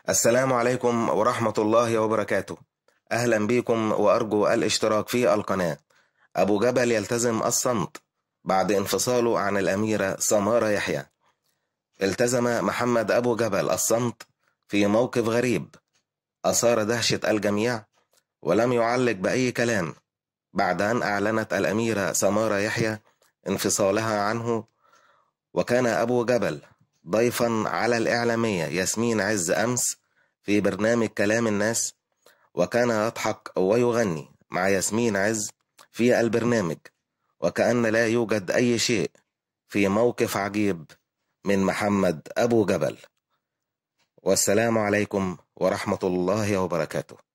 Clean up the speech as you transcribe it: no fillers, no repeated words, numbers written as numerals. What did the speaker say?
السلام عليكم ورحمة الله وبركاته. أهلا بكم وأرجو الاشتراك في القناة. أبو جبل يلتزم الصمت بعد انفصاله عن الأميرة سمارة يحيى. التزم محمد أبو جبل الصمت في موقف غريب أثار دهشة الجميع، ولم يعلق بأي كلام بعد أن أعلنت الأميرة سمارة يحيى انفصالها عنه. وكان أبو جبل ضيفا على الإعلامية ياسمين عز أمس في برنامج كلام الناس، وكان يضحك ويغني مع ياسمين عز في البرنامج، وكأن لا يوجد أي شيء في موقف عجيب من محمد أبو جبل. والسلام عليكم ورحمة الله وبركاته.